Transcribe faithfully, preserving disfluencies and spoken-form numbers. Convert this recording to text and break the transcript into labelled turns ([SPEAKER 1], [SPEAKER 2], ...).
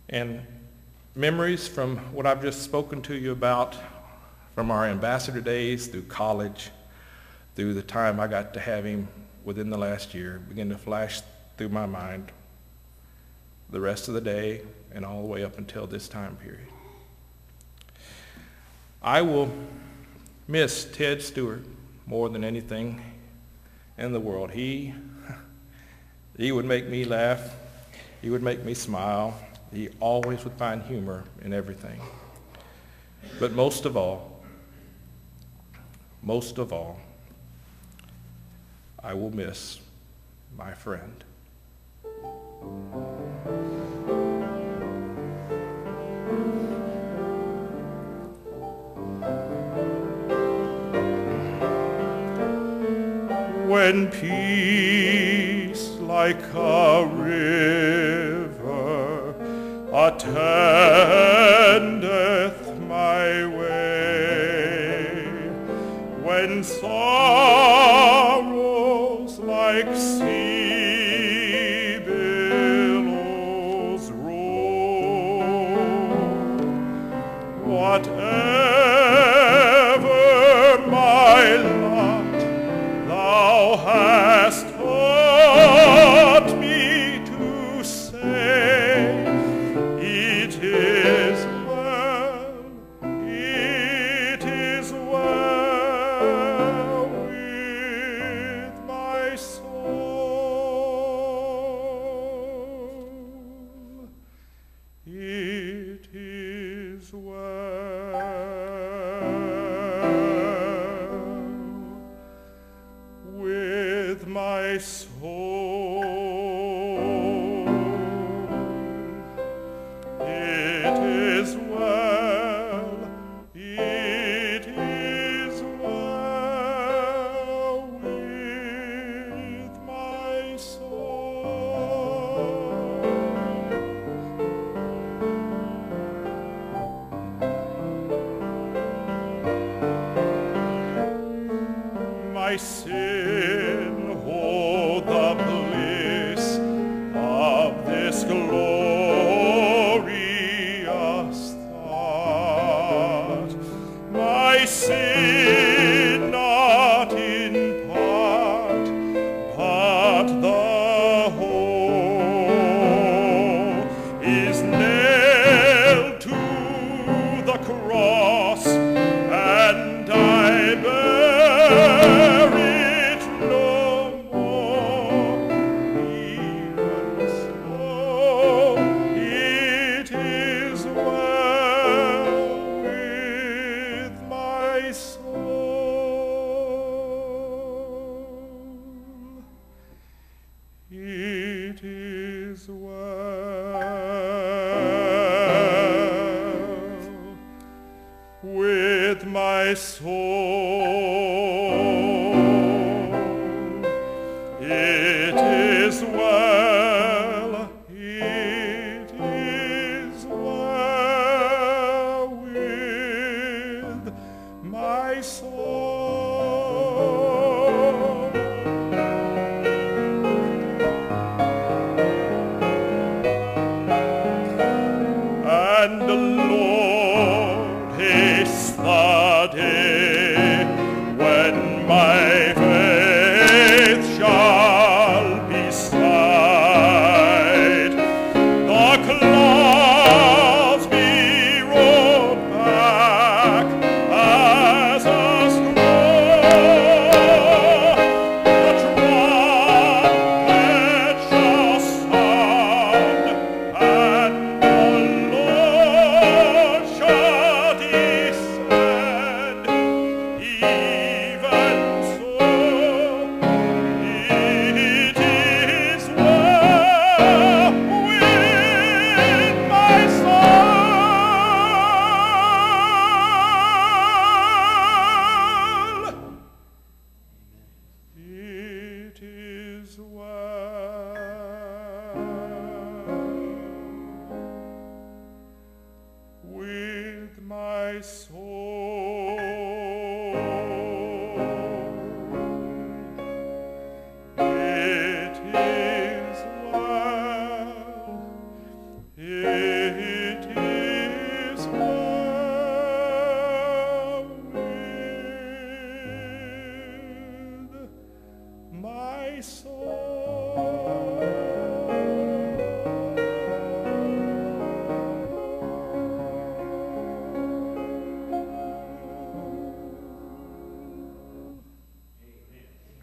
[SPEAKER 1] And memories from what I've just spoken to you about, from our ambassador days through college, through the time I got to have him within the last year, begin to flash through my mind the rest of the day and all the way up until this time period. I will miss Ted Stewart more than anything in the world. He, he would make me laugh. He would make me smile. He always would find humor in everything. But most of all, most of all, I will miss my friend. When peace like a river attendeth my way, when sorrows like sea billows roll, whatever my lot, thou hast taught me to say, it is well, it is well with my soul. It is well with my soul. It is well, it is well with my soul. My sin, oh, the bliss of this glorious thought. My sin not in part, but the whole is nailed to the cross, and I bear it no more. Even so, it is well with my soul. It is well with my soul. It is well, it is well with my soul. And the Lord haste the day when my faith shall be sight. The clouds be rolled back as a scroll. The trumpet shall sound, and the Lord shall descend. Even so, it is well with my soul. It is well with my soul.